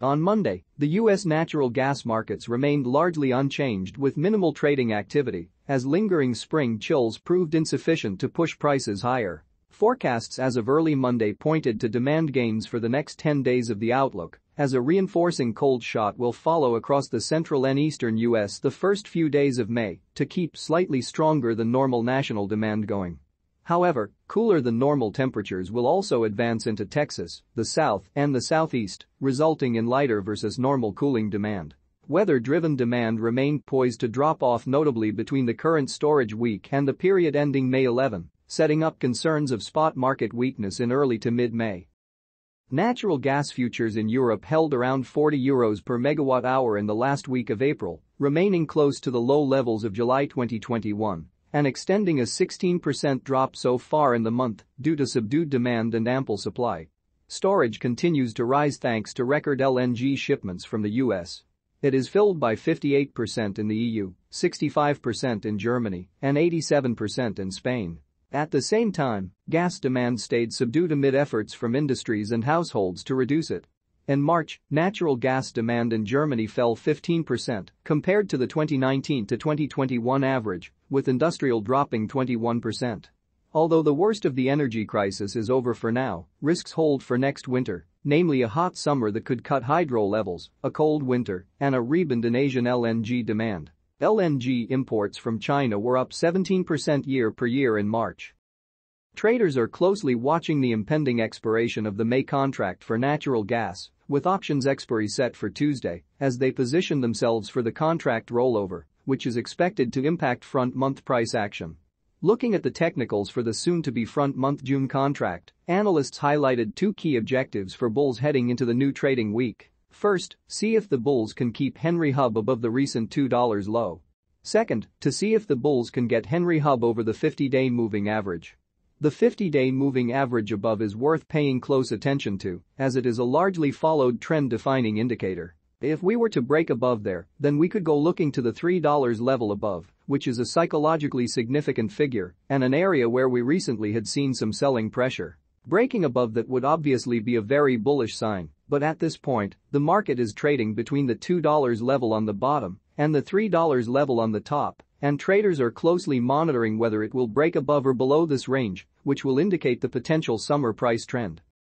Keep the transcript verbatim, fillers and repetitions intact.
On Monday, the U S natural gas markets remained largely unchanged with minimal trading activity as lingering spring chills proved insufficient to push prices higher. Forecasts as of early Monday pointed to demand gains for the next ten days of the outlook, as a reinforcing cold shot will follow across the central and eastern U S the first few days of May to keep slightly stronger than normal national demand going. However, cooler than normal temperatures will also advance into Texas, the South, and the Southeast, resulting in lighter versus normal cooling demand. Weather-driven demand remained poised to drop off notably between the current storage week and the period ending May eleventh, setting up concerns of spot market weakness in early to mid-May. Natural gas futures in Europe held around forty euros per megawatt hour in the last week of April, remaining close to the low levels of July twenty twenty-one. And extending a sixteen percent drop so far in the month due to subdued demand and ample supply. Storage continues to rise thanks to record L N G shipments from the U S. It is filled by fifty-eight percent in the E U, sixty-five percent in Germany, and eighty-seven percent in Spain. At the same time, gas demand stayed subdued amid efforts from industries and households to reduce it. In March, natural gas demand in Germany fell fifteen percent compared to the twenty nineteen to twenty twenty-one average, with industrial dropping twenty-one percent. Although the worst of the energy crisis is over for now, risks hold for next winter, namely a hot summer that could cut hydro levels, a cold winter, and a rebound in Asian L N G demand. L N G imports from China were up seventeen percent year per year in March. Traders are closely watching the impending expiration of the May contract for natural gas, with options expiry set for Tuesday, as they position themselves for the contract rollover, which is expected to impact front-month price action. Looking at the technicals for the soon-to-be front-month June contract, analysts highlighted two key objectives for bulls heading into the new trading week. First, see if the bulls can keep Henry Hub above the recent two dollar low. Second, to see if the bulls can get Henry Hub over the fifty-day moving average. The fifty-day moving average above is worth paying close attention to, as it is a largely followed trend-defining indicator. If we were to break above there, then we could go looking to the three dollar level above, which is a psychologically significant figure and an area where we recently had seen some selling pressure. Breaking above that would obviously be a very bullish sign, but at this point, the market is trading between the two dollar level on the bottom and the three dollar level on the top, and traders are closely monitoring whether it will break above or below this range, which will indicate the potential summer price trend.